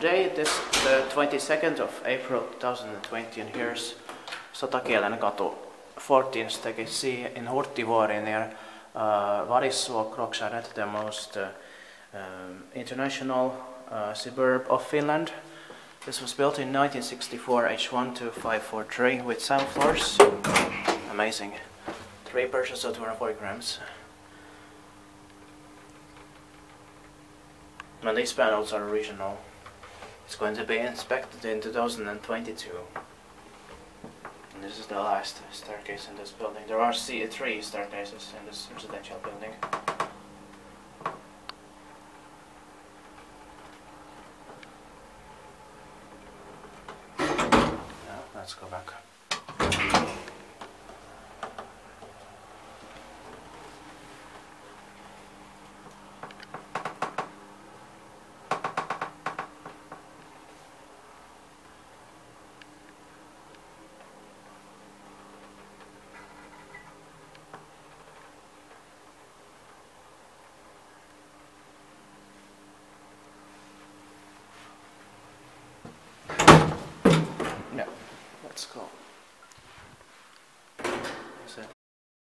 Today it is the 22nd of April 2020 and here's Satakielenkatu 14C in Turku near Varissuo, Kråkkärret, the most international suburb of Finland. This was built in 1964, H12543 with 7 floors. Amazing. 3 persons of 240 grams. And these panels are original. It's going to be inspected in 2022. And this is the last staircase in this building. There are 3 staircases in this residential building. Now, let's go back. Yeah, let's go.